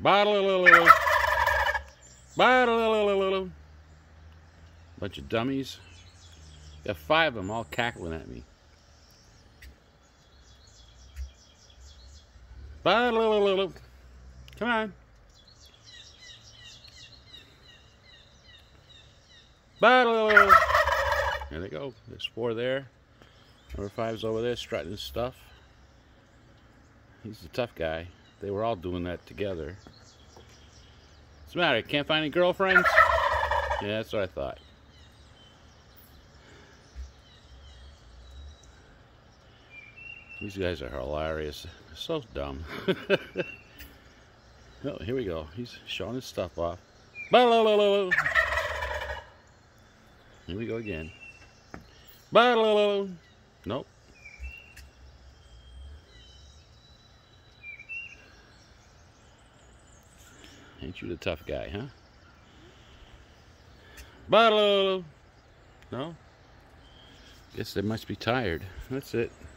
Bottle. Bunch of dummies. Got 5 of them all cackling at me. Bottle. Come on. Bottle. There they go. There's 4 there. Number 5's over there strutting his stuff. He's the tough guy. They were all doing that together. What's the matter? Can't find any girlfriends? Yeah, that's what I thought. These guys are hilarious. They're so dumb. Oh, here we go. He's showing his stuff off. Here we go again. Nope. Ain't you the tough guy, huh? No? Guess they must be tired. That's it.